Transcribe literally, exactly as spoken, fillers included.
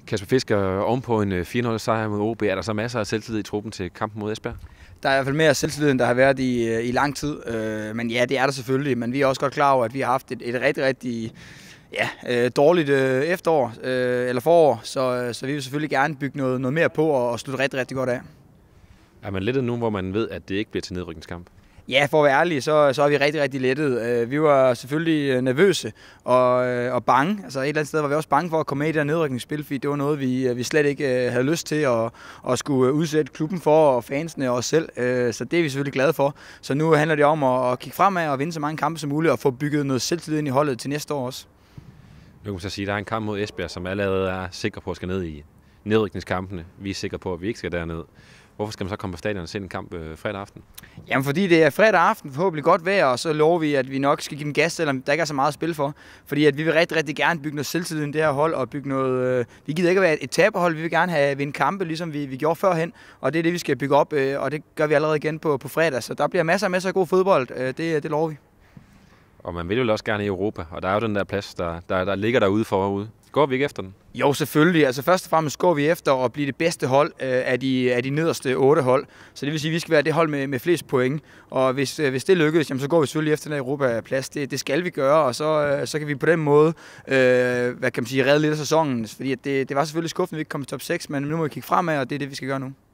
Kasper Fisker, ovenpå en fire nul sejr mod O B, er der så masser af selvtillid i truppen til kampen mod Esbjerg? Der er i hvert fald mere selvtillid, end der har været i, i lang tid. Øh, men ja, det er der selvfølgelig. Men vi er også godt klar over, at vi har haft et, et rigtig, rigtig ja, øh, dårligt øh, efterår, øh, eller forår. Så, så vi vil selvfølgelig gerne bygge noget, noget mere på og, og slutte rigtig, rigtig godt af. Er man lettet nu, hvor man ved, at det ikke bliver til nedrykningskamp? Ja, for at være ærlig, så, så er vi rigtig, rigtig lettet. Vi var selvfølgelig nervøse og, og bange. Altså et eller andet sted var vi også bange for at komme med i det der nedrykningsspil, fordi det var noget, vi, vi slet ikke havde lyst til at, at skulle udsætte klubben for, og fansene og os selv. Så det er vi selvfølgelig glade for. Så nu handler det om at kigge fremad og vinde så mange kampe som muligt og få bygget noget selvtillid ind i holdet til næste år også. Nu kan man så sige, at der er en kamp mod Esbjerg, som allerede er sikker på at skal ned i nedrykningskampene. Vi er sikre på, at vi ikke skal derned. Hvorfor skal man så komme på stadion og se en kamp øh, fredag aften? Jamen fordi det er fredag aften, forhåbentlig godt vejr, og så lover vi, at vi nok skal give dem gas, selvom der ikke er så meget at spille for. Fordi at vi vil rigtig, rigtig gerne bygge noget selvtillid i det her hold, og bygge noget... Øh, vi gider ikke at være et taberhold, vi vil gerne have vinde kampe, ligesom vi, vi gjorde førhen. Og det er det, vi skal bygge op, øh, og det gør vi allerede igen på, på fredag. Så der bliver masser og masser af god fodbold, øh, det, det lover vi. Og man vil jo også gerne i Europa, og der er jo den der plads, der, der, der ligger derude forude. Går vi ikke efter den? Jo, selvfølgelig. Altså først og fremmest går vi efter at blive det bedste hold øh, af, de, af de nederste otte hold. Så det vil sige, at vi skal være det hold med, med flest point. Og hvis, øh, hvis det lykkes, jamen, så går vi selvfølgelig efter den Europa-plads. Det, det skal vi gøre, og så, øh, så kan vi på den måde øh, hvad kan man sige, redde lidt af sæsonen. Fordi at det, det var selvfølgelig skuffende, at vi ikke kom i top seks, men nu må vi kigge fremad, og det er det, vi skal gøre nu.